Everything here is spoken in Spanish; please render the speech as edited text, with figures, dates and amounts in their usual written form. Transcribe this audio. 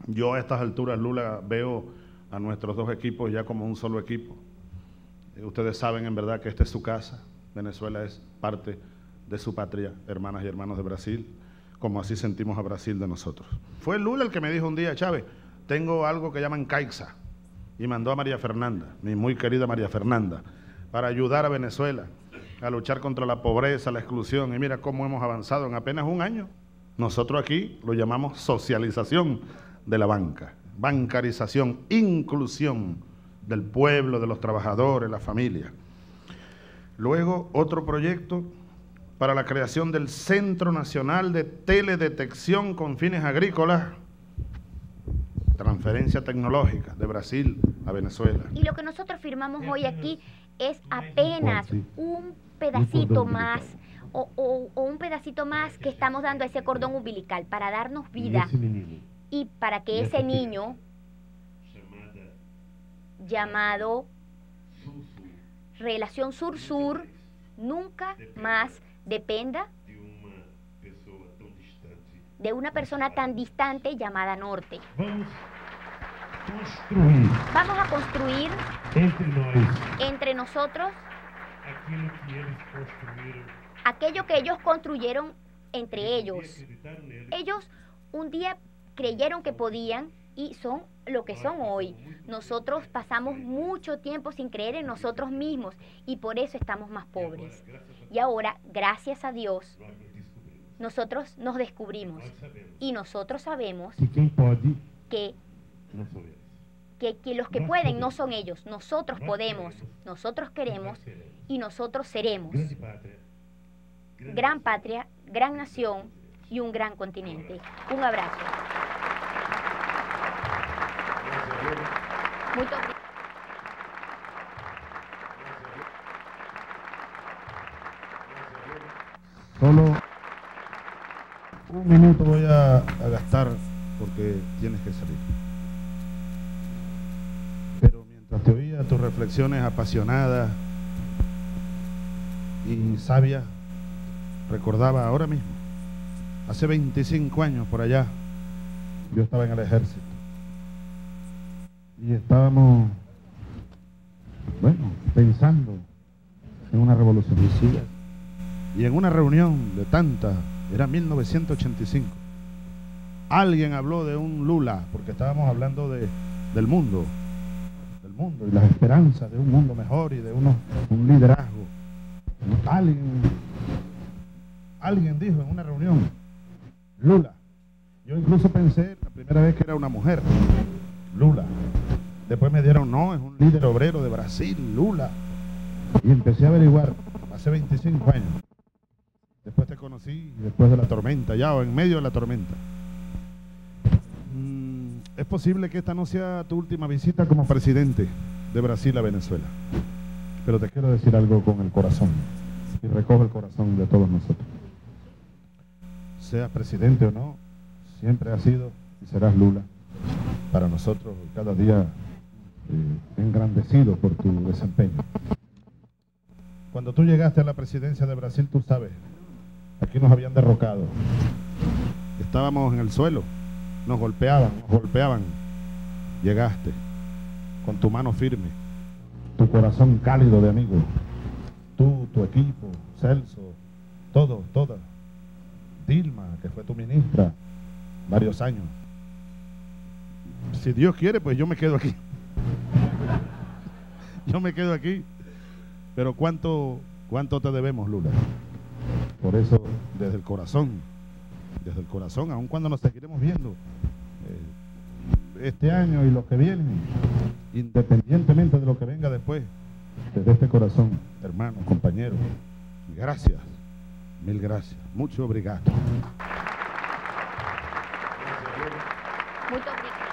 Yo a estas alturas, Lula, veo a nuestros dos equipos ya como un solo equipo. Ustedes saben en verdad que esta es su casa. Venezuela es parte de su patria, hermanas y hermanos de Brasil, como así sentimos a Brasil de nosotros. Fue Lula el que me dijo un día: Chávez, tengo algo que llaman Caixa, y mandó a María Fernanda, mi muy querida María Fernanda, para ayudar a Venezuela a luchar contra la pobreza, la exclusión, y mira cómo hemos avanzado en apenas un año. Nosotros aquí lo llamamos socialización de la banca, bancarización, inclusión del pueblo, de los trabajadores, la familia. Luego, otro proyecto para la creación del Centro Nacional de Teledetección con fines agrícolas, transferencia tecnológica de Brasil a Venezuela. Y lo que nosotros firmamos hoy aquí es apenas un pedacito más, o un pedacito más que estamos dando a ese cordón umbilical para darnos vida y para que ese niño llamado Relación Sur-Sur nunca más dependa de una persona tan distante llamada Norte. Vamos a construir entre nosotros aquello que ellos construyeron entre ellos. Ellos un día creyeron que podían y son lo que son hoy. Nosotros pasamos mucho tiempo sin creer en nosotros mismos y por eso estamos más pobres. Y ahora, gracias a Dios, nosotros nos descubrimos y nosotros sabemos que los que pueden no son ellos. Nosotros podemos, nosotros queremos y nosotros seremos. Gran patria, gran nación y un gran continente. Un abrazo. Muy obrigado. Solo un minuto voy a gastar porque tienes que salir. Pero mientras te oía tus reflexiones apasionadas y sabias, recordaba ahora mismo, hace 25 años por allá, yo estaba en el ejército y estábamos, pensando en una revolución. Y en una reunión de tantas, era 1985, alguien habló de un Lula, porque estábamos hablando del mundo y las esperanzas de un mundo mejor y de un liderazgo. Alguien dijo en una reunión, Lula. Yo incluso pensé la primera vez que era una mujer, Lula. Después me dieron, no, es un líder obrero de Brasil, Lula. Y empecé a averiguar, hace 25 años. Después te conocí, después de la tormenta, ya o en medio de la tormenta. Es posible que esta no sea tu última visita como presidente de Brasil a Venezuela. Pero te quiero decir algo con el corazón, y recoge el corazón de todos nosotros. Seas presidente o no, siempre has sido y serás Lula para nosotros, cada día engrandecido por tu desempeño. Cuando tú llegaste a la presidencia de Brasil, tú sabes, aquí nos habían derrocado, estábamos en el suelo, nos golpeaban. Llegaste con tu mano firme, tu corazón cálido de amigo, tú, tu equipo, Celso, todos, todas, Dilma, que fue tu ministra varios años. Si Dios quiere, pues yo me quedo aquí. Yo me quedo aquí. Pero ¿cuánto te debemos, Lula? Por eso, desde el corazón, aun cuando nos seguiremos viendo este año y los que vienen, independientemente de lo que venga después, desde este corazón, hermano, compañero, gracias, mil gracias, mucho obrigado. Muito obrigado.